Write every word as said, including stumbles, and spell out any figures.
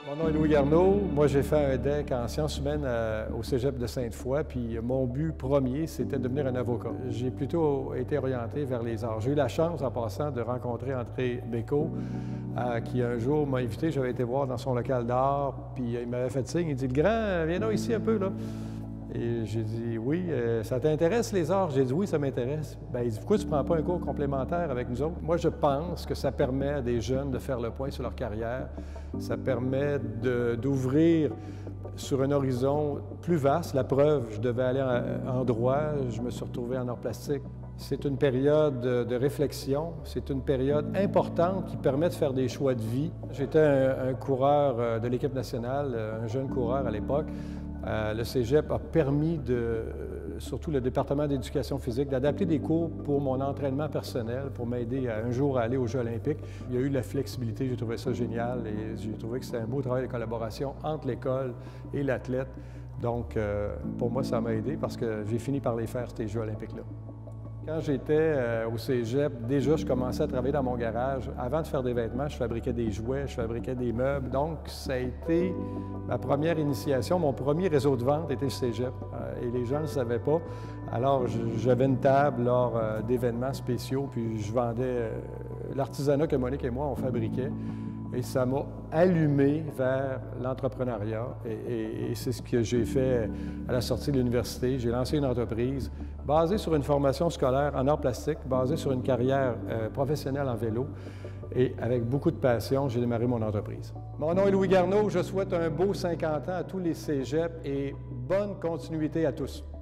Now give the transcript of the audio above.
Mon nom est Louis Garneau. Moi, j'ai fait un D E C en sciences humaines à- au Cégep de Sainte-Foy, puis mon but premier, c'était de devenir un avocat. J'ai plutôt été orienté vers les arts. J'ai eu la chance, en passant, de rencontrer André Bécaud, euh, qui un jour m'a invité. J'avais été voir dans son local d'art, puis il m'avait fait signe. Il dit « Le grand, viens donc ici un peu, là. » Et j'ai dit « Oui, euh, ça t'intéresse les arts? » J'ai dit « Oui, ça m'intéresse. » Ben, il dit « Pourquoi tu ne prends pas un cours complémentaire avec nous autres? » Moi, je pense que ça permet à des jeunes de faire le point sur leur carrière. Ça permet d'ouvrir sur un horizon plus vaste. La preuve, je devais aller en, en droit, je me suis retrouvé en arts plastiques. C'est une période de réflexion, c'est une période importante qui permet de faire des choix de vie. J'étais un, un coureur de l'équipe nationale, un jeune coureur à l'époque. Euh, le Cégep a permis, de, surtout le département d'éducation physique, d'adapter des cours pour mon entraînement personnel, pour m'aider un jour à aller aux Jeux olympiques. Il y a eu la flexibilité, j'ai trouvé ça génial et j'ai trouvé que c'était un beau travail de collaboration entre l'école et l'athlète. Donc, euh, pour moi, ça m'a aidé parce que j'ai fini par les faire, ces Jeux olympiques-là. Quand j'étais euh, au Cégep, déjà, je commençais à travailler dans mon garage. Avant de faire des vêtements, je fabriquais des jouets, je fabriquais des meubles. Donc, ça a été ma première initiation. Mon premier réseau de vente était le Cégep euh, et les gens ne le savaient pas. Alors, j'avais une table lors euh, d'événements spéciaux, puis je vendais euh, l'artisanat que Monique et moi, on fabriquait. Et ça m'a allumé vers l'entrepreneuriat. Et, et, et c'est ce que j'ai fait à la sortie de l'université. J'ai lancé une entreprise basée sur une formation scolaire en arts plastiques, basée sur une carrière euh, professionnelle en vélo. Et avec beaucoup de passion, j'ai démarré mon entreprise. Mon nom est Louis Garneau. Je souhaite un beau cinquante ans à tous les cégeps et bonne continuité à tous.